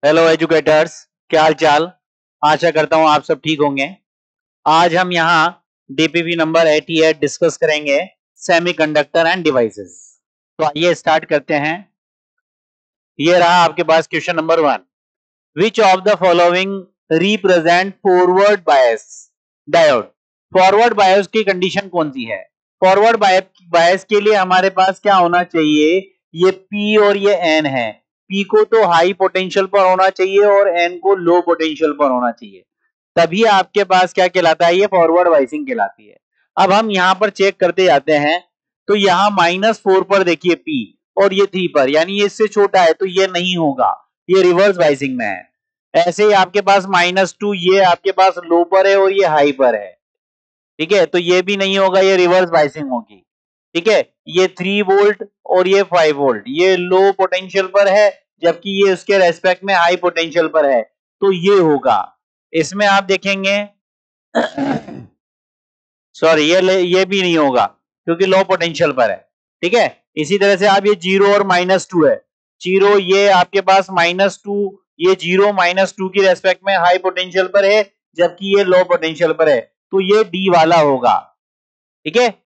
Hello educators, क्या हाल चाल। आशा करता हूँ आप सब ठीक होंगे। आज हम यहाँ डीपीवी नंबर 88 डिस्कस करेंगे सेमीकंडक्टर एंड डिवाइसेस। तो आइए स्टार्ट करते हैं। ये रहा आपके पास question number 1। Which of the following represent forward bias diode. Forward bias की कंडीशन कौन सी है? फॉरवर्ड बायस के लिए हमारे पास क्या होना चाहिए? ये P और ये N है। P को तो हाई पोटेंशियल पर होना चाहिए और N को लो पोटेंशियल पर होना चाहिए, तभी आपके पास क्या कहलाता है? ये फॉरवर्ड बायसिंग कहलाती है। अब हम यहां पर चेक करते जाते हैं, तो यहां -4 पर देखिए P और ये 3 पर, यानी ये इससे छोटा है, तो ये नहीं होगा, ये रिवर्स बायसिंग में है। ऐसे ही आपके पास -2 ये आपके पास लो पर है और ये हाई पर है, ठीक है, तो ये भी नहीं होगा, ये रिवर्स बायसिंग होगी। ठीक है, ये 3 वोल्ट और ये 5 वोल्ट, ये लो पोटेंशियल पर है, जबकि ये उसके रेस्पेक्ट में हाई पोटेंशियल पर है, तो ये होगा। इसमें आप देखेंगे सॉरी, ये भी नहीं होगा क्योंकि लो पोटेंशियल पर है। ठीक है, इसी तरह से आप ये 0 और -2 है, 0 ये आपके पास -2, ये 0 -2 की रेस्पेक्ट में हाई पोटेंशियल पर है, जबकि ये लो पोटेंशियल पर है, तो ये डी वाला होगा। ठीक है,